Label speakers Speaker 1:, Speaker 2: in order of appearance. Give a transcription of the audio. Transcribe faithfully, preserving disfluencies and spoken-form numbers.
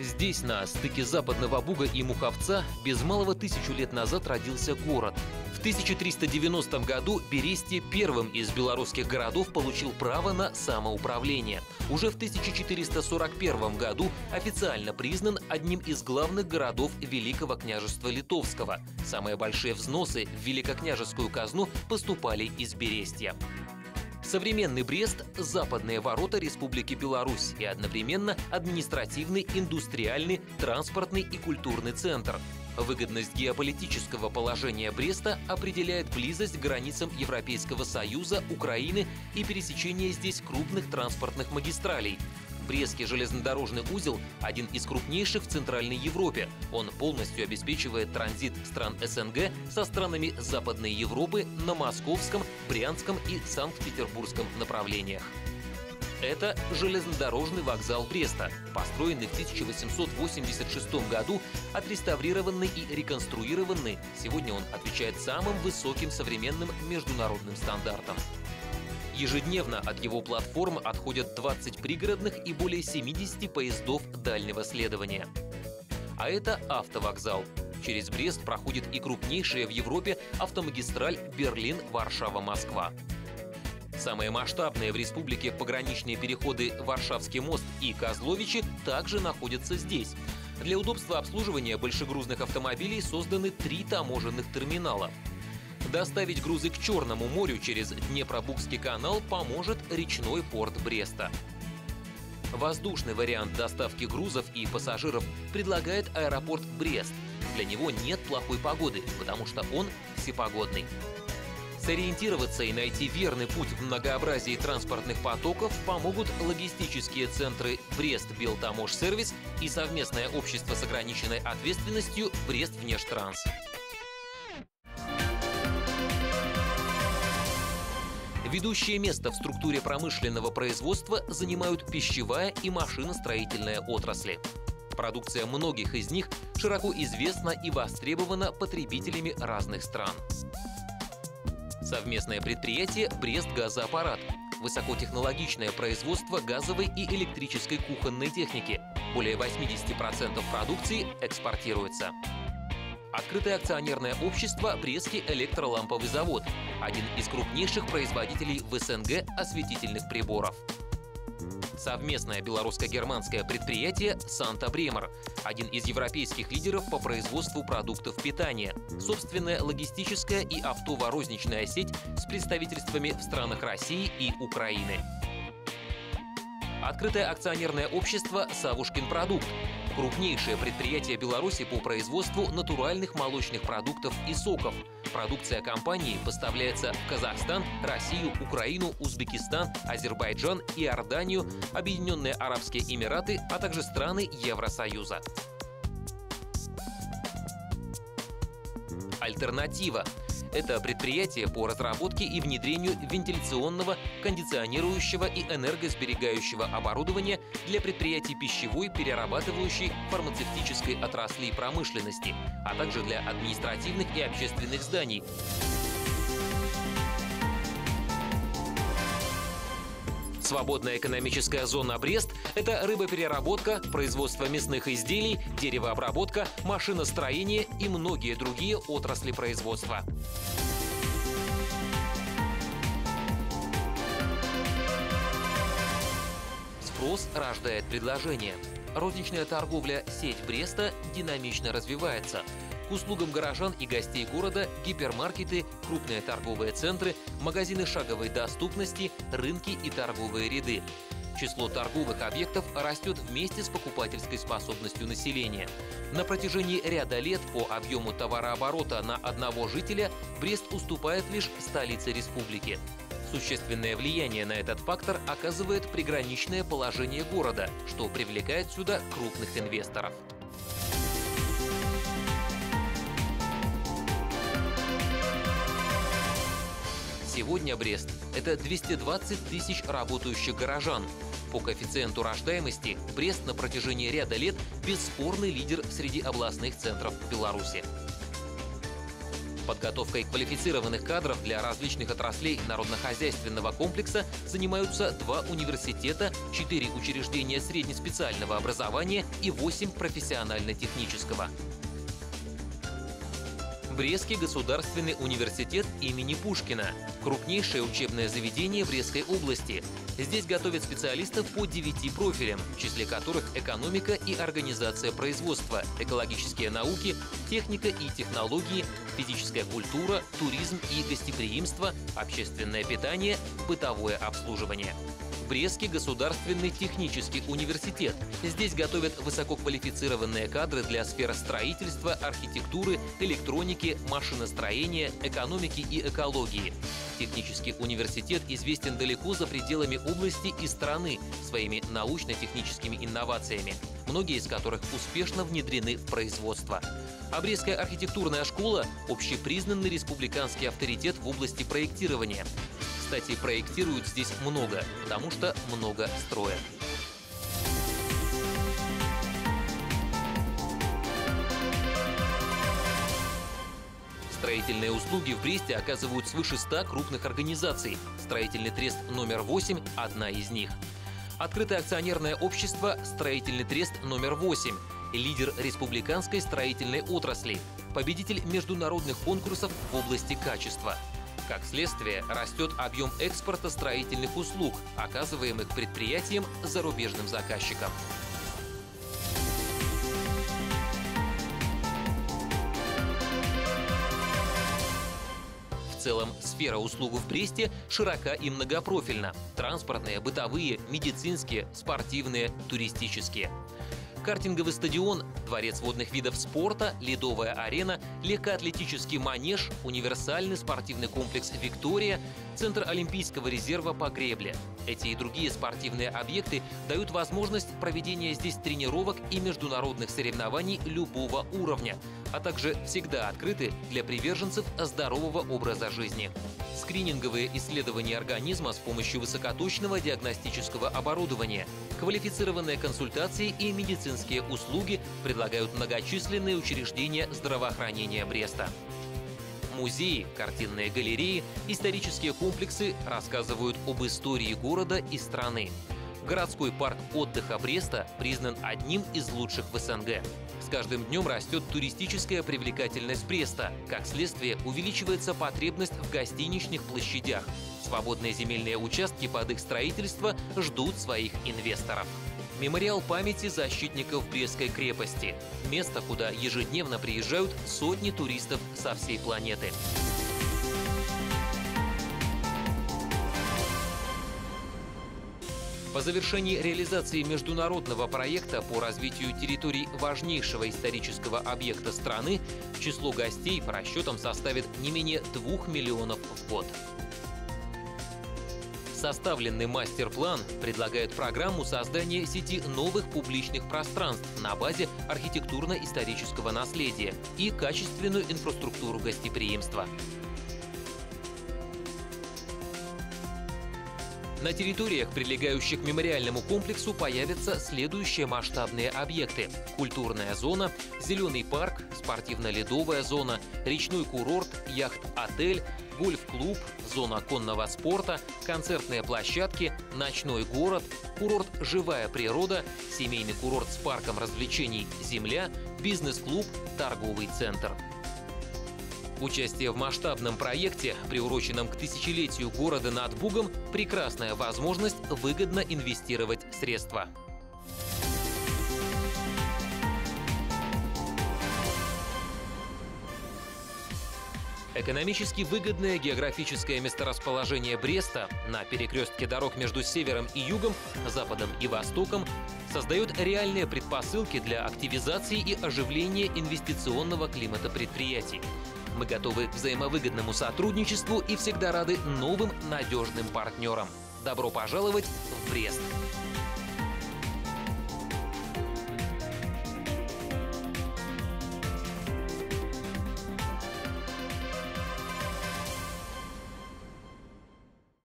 Speaker 1: Здесь, на стыке Западного Буга и Муховца, без малого тысячу лет назад родился город. В тысяча триста девяностом году Бересте первым из белорусских городов получил право на самоуправление. Уже в тысяча четыреста сорок первом году официально признан одним из главных городов Великого княжества Литовского. Самые большие взносы в великокняжескую казну поступали из Берестья. Современный Брест – западные ворота Республики Беларусь и одновременно административный, индустриальный, транспортный и культурный центр. Выгодность геополитического положения Бреста определяет близость к границам Европейского Союза, Украины и пересечение здесь крупных транспортных магистралей. Брестский железнодорожный узел – один из крупнейших в Центральной Европе. Он полностью обеспечивает транзит стран СНГ со странами Западной Европы на Московском, Брянском и Санкт-Петербургском направлениях. Это железнодорожный вокзал Бреста, построенный в тысяча восемьсот восемьдесят шестом году, отреставрированный и реконструированный. Сегодня он отвечает самым высоким современным международным стандартам. Ежедневно от его платформ отходят двадцать пригородных и более семидесяти поездов дальнего следования. А это автовокзал. Через Брест проходит и крупнейшая в Европе автомагистраль Берлин-Варшава-Москва. Самые масштабные в республике пограничные переходы Варшавский мост и Козловичи также находятся здесь. Для удобства обслуживания большегрузных автомобилей созданы три таможенных терминала. Доставить грузы к Черному морю через Днепробукский канал поможет речной порт Бреста. Воздушный вариант доставки грузов и пассажиров предлагает аэропорт Брест. Для него нет плохой погоды, потому что он всепогодный. Сориентироваться и найти верный путь в многообразии транспортных потоков помогут логистические центры Брест-Белтаможсервис и совместное общество с ограниченной ответственностью Брест-Внештранс. Ведущее место в структуре промышленного производства занимают пищевая и машиностроительная отрасли. Продукция многих из них широко известна и востребована потребителями разных стран. Совместное предприятие «Брест-Газоаппарат» – высокотехнологичное производство газовой и электрической кухонной техники. Более восьмидесяти процентов продукции экспортируется. Открытое акционерное общество «Брестский электроламповый завод» – один из крупнейших производителей в СНГ осветительных приборов. Совместное белорусско-германское предприятие «Санта Бремер» – один из европейских лидеров по производству продуктов питания. Собственная логистическая и оптово-розничная сеть с представительствами в странах России и Украины. Открытое акционерное общество «Савушкин продукт» – крупнейшее предприятие Беларуси по производству натуральных молочных продуктов и соков. Продукция компании поставляется в Казахстан, Россию, Украину, Узбекистан, Азербайджан, Иорданию, Объединенные Арабские Эмираты, а также страны Евросоюза. Альтернатива – это предприятие по разработке и внедрению вентиляционного, кондиционирующего и энергосберегающего оборудования для предприятий пищевой, перерабатывающей, фармацевтической отрасли промышленности, а также для административных и общественных зданий. Свободная экономическая зона Брест – это рыбопереработка, производство мясных изделий, деревообработка, машиностроение и многие другие отрасли производства. Спрос рождает предложение. Розничная торговля «Сеть Бреста» динамично развивается. К услугам горожан и гостей города гипермаркеты, крупные торговые центры, магазины шаговой доступности, рынки и торговые ряды. Число торговых объектов растет вместе с покупательской способностью населения. На протяжении ряда лет по объему товарооборота на одного жителя Брест уступает лишь столице республики. Существенное влияние на этот фактор оказывает приграничное положение города, что привлекает сюда крупных инвесторов. Сегодня Брест – это двести двадцать тысяч работающих горожан. По коэффициенту рождаемости Брест на протяжении ряда лет бесспорный лидер среди областных центров Беларуси. Подготовкой квалифицированных кадров для различных отраслей народно-хозяйственного комплекса занимаются два университета, четыре учреждения среднеспециального образования и восемь профессионально-технического. Брестский государственный университет имени Пушкина – крупнейшее учебное заведение Брестской области. Здесь готовят специалистов по девяти профилям, в числе которых экономика и организация производства, экологические науки, техника и технологии, физическая культура, туризм и гостеприимство, общественное питание, бытовое обслуживание. Брестский государственный технический университет. Здесь готовят высококвалифицированные кадры для сфер строительства, архитектуры, электроники, машиностроения, экономики и экологии. Технический университет известен далеко за пределами области и страны своими научно-техническими инновациями, многие из которых успешно внедрены в производство. А Брестская архитектурная школа – общепризнанный республиканский авторитет в области проектирования. Кстати, проектируют здесь много, потому что много строят. Строительные услуги в Бресте оказывают свыше ста крупных организаций. Строительный трест номер восемь – одна из них. Открытое акционерное общество «Строительный трест номер восемь», лидер республиканской строительной отрасли, победитель международных конкурсов в области качества. Как следствие, растет объем экспорта строительных услуг, оказываемых предприятиям зарубежным заказчикам. В целом, сфера услуг в Бресте широка и многопрофильна. Транспортные, бытовые, медицинские, спортивные, туристические. Картинговый стадион, дворец водных видов спорта, ледовая арена, легкоатлетический манеж, универсальный спортивный комплекс «Виктория», Центр Олимпийского резерва по гребле. Эти и другие спортивные объекты дают возможность проведения здесь тренировок и международных соревнований любого уровня, а также всегда открыты для приверженцев здорового образа жизни. Скрининговые исследования организма с помощью высокоточного диагностического оборудования, квалифицированные консультации и медицинские услуги предлагают многочисленные учреждения здравоохранения Бреста. Музеи, картинные галереи, исторические комплексы рассказывают об истории города и страны. Городской парк отдыха Бреста признан одним из лучших в СНГ. С каждым днем растет туристическая привлекательность Бреста. Как следствие, увеличивается потребность в гостиничных площадях. Свободные земельные участки под их строительство ждут своих инвесторов. Мемориал памяти защитников Брестской крепости. Место, куда ежедневно приезжают сотни туристов со всей планеты. По завершении реализации международного проекта по развитию территорий важнейшего исторического объекта страны, число гостей по расчетам составит не менее двух миллионов в год. Составленный мастер-план предлагает программу создания сети новых публичных пространств на базе архитектурно-исторического наследия и качественную инфраструктуру гостеприимства. На территориях, прилегающих к мемориальному комплексу, появятся следующие масштабные объекты: культурная зона, зеленый парк, спортивно-ледовая зона, речной курорт, яхт-отель, гольф-клуб, зона конного спорта, концертные площадки, ночной город, курорт «Живая природа», семейный курорт с парком развлечений «Земля», бизнес-клуб, торговый центр. Участие в масштабном проекте, приуроченном к тысячелетию города над Бугом, прекрасная возможность выгодно инвестировать средства. Экономически выгодное географическое месторасположение Бреста на перекрестке дорог между севером и югом, западом и востоком создает реальные предпосылки для активизации и оживления инвестиционного климата предприятий. Мы готовы к взаимовыгодному сотрудничеству и всегда рады новым надежным партнерам. Добро пожаловать в Брест!